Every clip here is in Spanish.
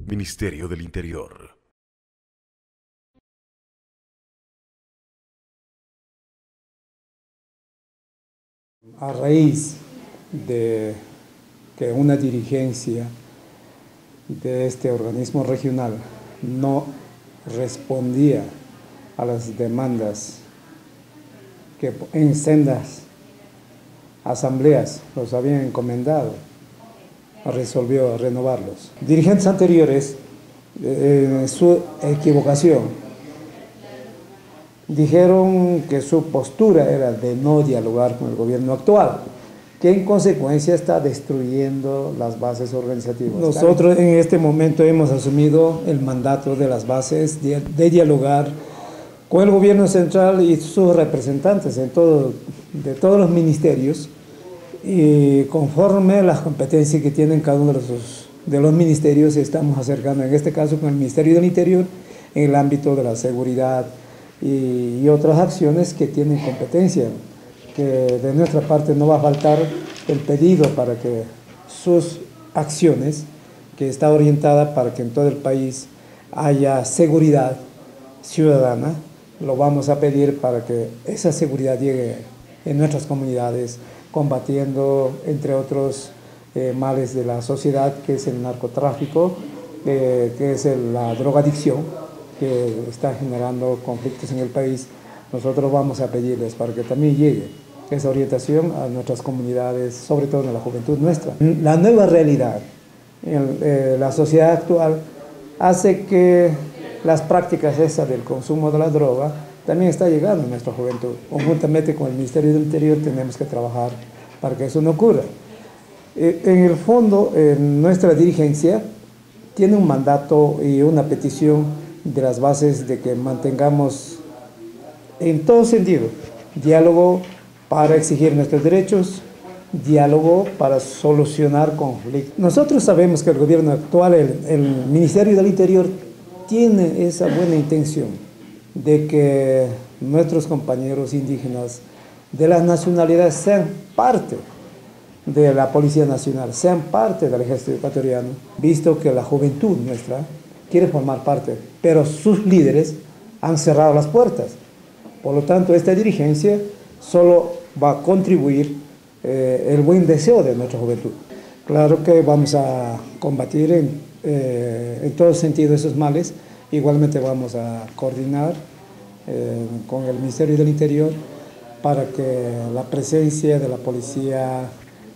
Ministerio del Interior. A raíz de que una dirigencia de este organismo regional no respondía a las demandas que en sendas asambleas los habían encomendado, resolvió renovarlos. Dirigentes anteriores, en su equivocación, dijeron que su postura era de no dialogar con el gobierno actual, que en consecuencia está destruyendo las bases organizativas. Nosotros en este momento hemos asumido el mandato de las bases de dialogar con el gobierno central y sus representantes de todos los ministerios, y conforme a las competencias que tienen cada uno de los ministerios, estamos acercando en este caso con el Ministerio del Interior en el ámbito de la seguridad y otras acciones que tienen competencia, que de nuestra parte no va a faltar el pedido para que sus acciones, que está orientada para que en todo el país haya seguridad ciudadana, lo vamos a pedir para que esa seguridad llegue en nuestras comunidades, combatiendo, entre otros males de la sociedad, que es el narcotráfico, que es la drogadicción, que está generando conflictos en el país. Nosotros vamos a pedirles para que también llegue esa orientación a nuestras comunidades, sobre todo en la juventud nuestra. La nueva realidad en la sociedad actual hace que las prácticas esas del consumo de la droga también está llegando a nuestra juventud. Conjuntamente con el Ministerio del Interior tenemos que trabajar para que eso no ocurra. En el fondo, nuestra dirigencia tiene un mandato y una petición de las bases de que mantengamos en todo sentido diálogo para exigir nuestros derechos, diálogo para solucionar conflictos. Nosotros sabemos que el gobierno actual, el Ministerio del Interior, tiene esa buena intención de que nuestros compañeros indígenas de las nacionalidades sean parte de la Policía Nacional, sean parte del Ejército Ecuatoriano, visto que la juventud nuestra quiere formar parte, pero sus líderes han cerrado las puertas. Por lo tanto, esta dirigencia solo va a contribuir el buen deseo de nuestra juventud. Claro que vamos a combatir en todo sentido esos males. Igualmente vamos a coordinar con el Ministerio del Interior para que la presencia de la policía,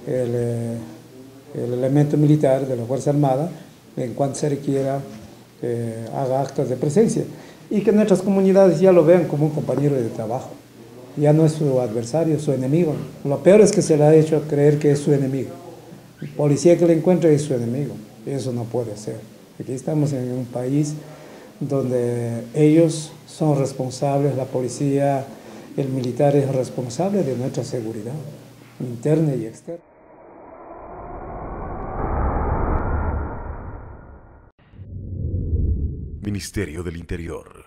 el elemento militar de la Fuerza Armada, en cuanto se requiera, haga actos de presencia y que nuestras comunidades ya lo vean como un compañero de trabajo. Ya no es su adversario, su enemigo. Lo peor es que se le ha hecho creer que es su enemigo. El policía que le encuentre es su enemigo. Eso no puede ser. Aquí estamos en un país donde ellos son responsables, la policía, el militar es responsable de nuestra seguridad interna y externa. Ministerio del Interior.